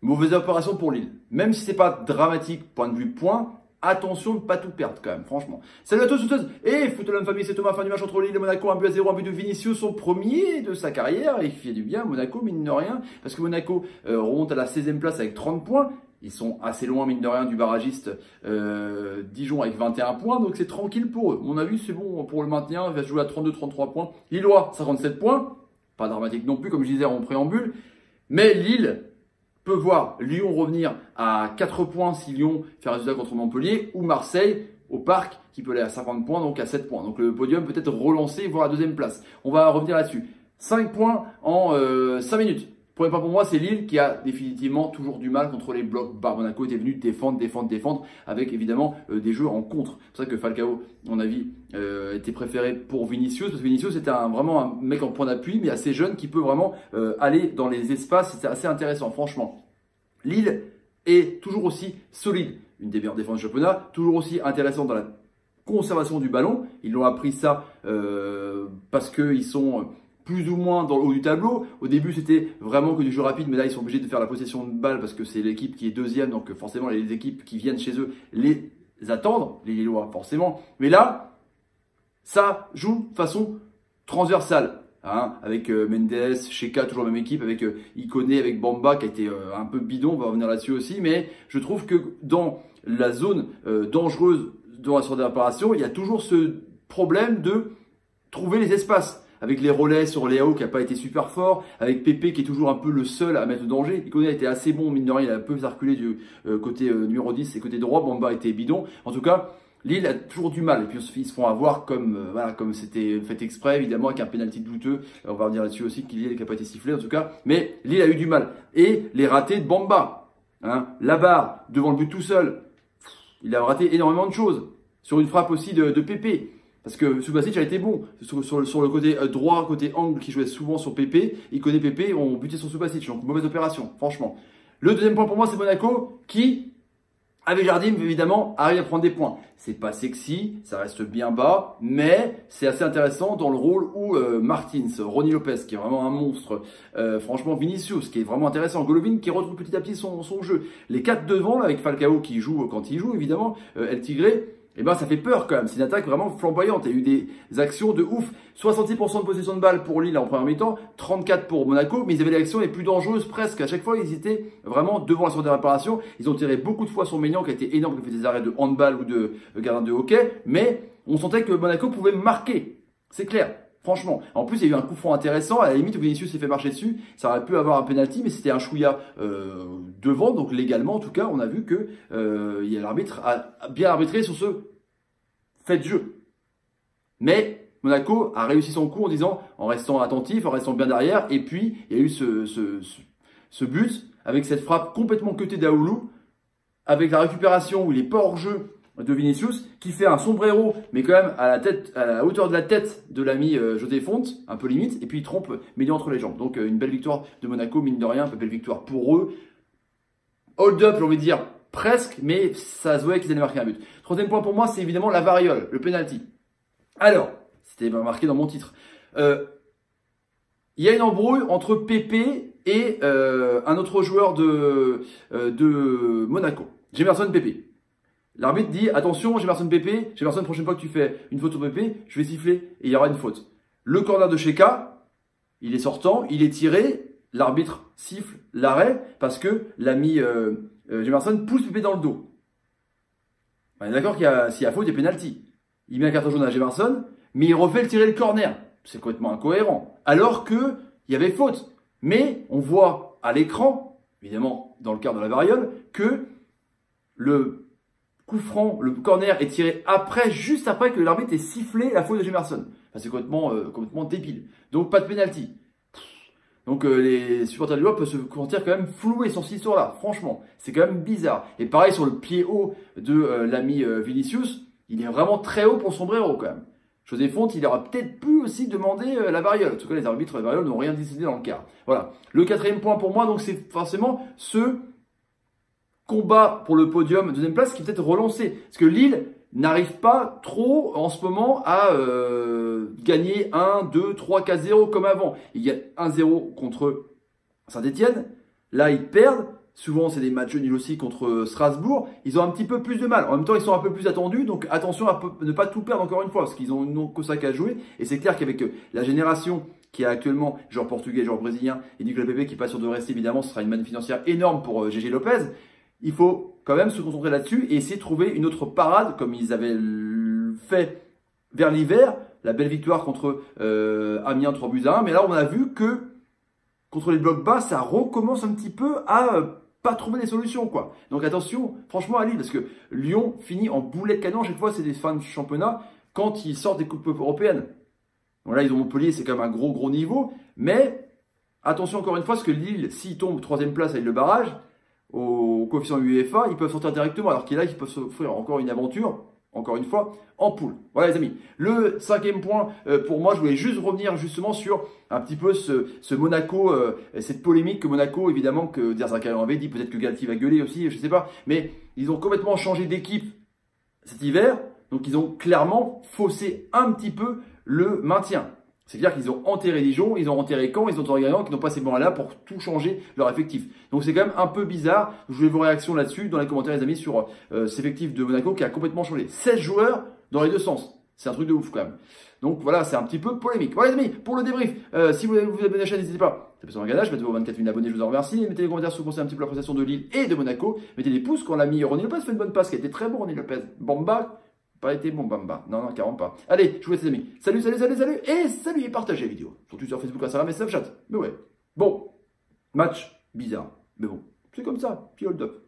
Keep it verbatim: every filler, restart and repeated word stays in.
Mauvaise opération pour Lille. Même si c'est pas dramatique point de vue point, attention de ne pas tout perdre quand même, franchement. Salut à tous, toutes et foot de famille, c'est Thomas, fin du match entre Lille et Monaco, un but à zéro, un but de Vinicius, son premier de sa carrière, et il fait du bien, Monaco, mine de rien, parce que Monaco euh, remonte à la seizième place avec trente points, ils sont assez loin, mine de rien, du barragiste euh, Dijon avec vingt et un points, donc c'est tranquille pour eux. Mon avis, c'est bon pour le maintien, il va se jouer à trente-deux trente-trois points. Lillois, cinquante-sept points, pas dramatique non plus, comme je disais en préambule, mais Lille peut voir Lyon revenir à quatre points si Lyon fait un résultat contre Montpellier, ou Marseille au Parc qui peut aller à cinquante points, donc à sept points. Donc le podium peut être relancé, voire à deuxième place. On va revenir là-dessus. cinq points en euh, cinq minutes. Premier point pour moi, c'est Lille qui a définitivement toujours du mal contre les blocs bas. Monaco était venu défendre, défendre, défendre, avec évidemment euh, des jeux en contre. C'est pour ça que Falcao, à mon avis, euh, était préféré pour Vinicius, parce que Vinicius c'était un, vraiment un mec en point d'appui, mais assez jeune, qui peut vraiment euh, aller dans les espaces. C'est assez intéressant, franchement. Lille est toujours aussi solide, une des meilleures défenses du championnat, toujours aussi intéressante dans la conservation du ballon. Ils l'ont appris ça euh, parce qu'ils sont plus ou moins dans le haut du tableau. Au début, c'était vraiment que du jeu rapide, mais là, ils sont obligés de faire la possession de balle parce que c'est l'équipe qui est deuxième, donc forcément, les équipes qui viennent chez eux les attendent, les Lillois, forcément. Mais là, ça joue de façon transversale. Hein, avec euh, Mendes, Cheka, toujours la même équipe, avec euh, Ikoné, avec Bamba qui a été euh, un peu bidon, on va revenir là-dessus aussi, mais je trouve que dans la zone euh, dangereuse dans la sortie de réparation, il y a toujours ce problème de trouver les espaces. Avec les relais sur Léao qui n'a pas été super fort, avec Pépé qui est toujours un peu le seul à mettre au danger. Ikoné a été assez bon, mine de rien, il a un peu circulé du euh, côté euh, numéro dix et côté droit, Bamba était bidon. En tout cas, Lille a toujours du mal et puis ils se font avoir comme euh, voilà comme c'était fait exprès évidemment avec un penalty douteux. On va revenir là-dessus aussi qu'il Lille qui n'a pas été sifflé en tout cas. Mais Lille a eu du mal et les ratés de Bamba, hein, la barre devant le but tout seul, il a raté énormément de choses sur une frappe aussi de, de Pépé. Parce que Subasic a été bon sur, sur, sur le côté droit, côté angle qui jouait souvent sur Pépé. Il connaît Pépé, on butait sur Subasic, donc mauvaise opération, franchement. Le deuxième point pour moi, c'est Monaco qui, avec Jardim, évidemment, arrive à prendre des points. C'est pas sexy, ça reste bien bas, mais c'est assez intéressant dans le rôle où euh, Martins, Ronny Lopez, qui est vraiment un monstre, euh, franchement Vinicius, qui est vraiment intéressant, Golovin qui retrouve petit à petit son, son jeu. Les quatre devant, là, avec Falcao qui joue quand il joue, évidemment, euh, El Tigre, eh ben, ça fait peur quand même. C'est une attaque vraiment flamboyante. Il y a eu des actions de ouf. soixante-six pour cent de possession de balle pour Lille en première mi-temps, trente-quatre pour Monaco, mais ils avaient les actions les plus dangereuses presque. À chaque fois, ils étaient vraiment devant la sortie de réparation. Ils ont tiré beaucoup de fois sur Maignan qui a été énorme, qui a fait des arrêts de handball ou de gardien de hockey, mais on sentait que Monaco pouvait marquer. C'est clair. Franchement. En plus, il y a eu un coup franc intéressant. À la limite, Vinicius s'est fait marcher dessus. Ça aurait pu avoir un penalty, mais c'était un chouïa euh, devant. Donc, légalement, en tout cas, on a vu que euh, l'arbitre a bien arbitré sur ce fait de jeu. Mais Monaco a réussi son coup en disant, en restant attentif, en restant bien derrière. Et puis, il y a eu ce, ce, ce, ce but avec cette frappe complètement cutée d'Aoulou, avec la récupération où il est pas hors jeu de Vinicius, qui fait un sombrero, mais quand même à la tête, à la hauteur de la tête de l'ami euh, José Fonte, un peu limite, et puis il trompe Maignan entre les jambes. Donc euh, une belle victoire de Monaco, mine de rien, une belle victoire pour eux. Hold up, j'ai envie de dire presque, mais ça se voyait qu'ils allaient marquer un but. Troisième point pour moi, c'est évidemment la variole, le penalty. Alors, c'était marqué dans mon titre. Euh, il y a une embrouille entre Pépé et euh, un autre joueur de, euh, de Monaco, Gemerson Pépé. L'arbitre dit, attention, Gemerson Pépé, Gemerson, prochaine fois que tu fais une faute au Pépé, je vais siffler et il y aura une faute. Le corner de Cheka, il est sortant, il est tiré, l'arbitre siffle l'arrêt parce que l'ami euh, euh, Gemerson pousse Pépé dans le dos. On est d'accord qu'il y a, s'il y a faute, il y a penalty. Il met un carton jaune à Gemerson, mais il refait le tirer le corner. C'est complètement incohérent. Alors que il y avait faute. Mais on voit à l'écran, évidemment dans le cadre de la variole, que le coup franc, le corner est tiré après, juste après que l'arbitre ait sifflé la faute de Gemerson. Enfin, c'est complètement, euh, complètement débile. Donc pas de penalty. Donc euh, les supporters de l'U E peuvent se sentir quand même floués sur cette histoire-là. Franchement, c'est quand même bizarre. Et pareil sur le pied haut de euh, l'ami euh, Vinicius, il est vraiment très haut pour son sombrero quand même. José Fonte, il aura peut-être pu aussi demander euh, la variole. En tout cas, les arbitres de la variole n'ont rien décidé dans le cas. Voilà. Le quatrième point pour moi, donc c'est forcément ce combat pour le podium, deuxième place, qui est peut-être relancé. Parce que Lille n'arrive pas trop en ce moment à euh, gagner un, deux, trois, quatre, zéro comme avant. Il y a un zéro contre Saint-Etienne. Là, ils perdent. Souvent, c'est des matchs nuls aussi contre Strasbourg. Ils ont un petit peu plus de mal. En même temps, ils sont un peu plus attendus. Donc, attention à ne pas tout perdre encore une fois, parce qu'ils n'ont que ça qu'à jouer. Et c'est clair qu'avec la génération qui a actuellement, genre portugais, genre brésilien, et Nicolas Pepe qui passe sur de rester, évidemment, ce sera une manne financière énorme pour G G Lopez. Il faut quand même se concentrer là-dessus et essayer de trouver une autre parade, comme ils avaient fait vers l'hiver. La belle victoire contre euh, Amiens trois buts à un. Mais là, on a vu que contre les blocs bas, ça recommence un petit peu à euh, pas trouver des solutions, quoi. Donc attention, franchement, à Lille, parce que Lyon finit en boulet de canon. Chaque fois, c'est des fins de championnat quand ils sortent des coupes européennes. Bon, là, ils ont Montpellier, c'est quand même un gros, gros niveau. Mais attention encore une fois, parce que Lille, s'ils tombent troisième place avec le barrage, au coefficient UEFA, ils peuvent sortir directement. Alors qu'il y a là, ils peuvent s'offrir encore une aventure, encore une fois, en poule. Voilà les amis. Le cinquième point, euh, pour moi, je voulais juste revenir justement sur un petit peu ce, ce Monaco, euh, cette polémique que Monaco, évidemment, que Derzakarian avait dit, peut-être que Galtier va gueuler aussi, je sais pas. Mais ils ont complètement changé d'équipe cet hiver. Donc ils ont clairement faussé un petit peu le maintien. C'est-à-dire qu'ils ont enterré Dijon, ils ont enterré Caen, ils ont enterré Guingamp, qui n'ont pas ces bons là pour tout changer leur effectif. Donc c'est quand même un peu bizarre. Je voulais vos réactions là-dessus dans les commentaires les amis sur euh, cet effectif de Monaco qui a complètement changé. seize joueurs dans les deux sens. C'est un truc de ouf quand même. Donc voilà, c'est un petit peu polémique. Voilà les amis, pour le débrief, euh, si vous voulez vous abonner à la chaîne, n'hésitez pas. C'est un gage, mettez vos vingt-quatre mille abonnés, je vous en remercie. Mettez des commentaires si vous pensez un petit peu la prestation de Lille et de Monaco. Mettez des pouces quand l'ami Ronny Lopez fait une bonne passe, qui a été très bon Ronny Lopez. Bamba. Pas été bon bamba. Non, non, carrément pas. Allez, je vous laisse les amis. Salut, salut, salut, salut. Et salut et partagez la vidéo. Surtout sur Facebook, Instagram et Snapchat. Mais ouais. Bon. Match bizarre. Mais bon. C'est comme ça. Puis hold up.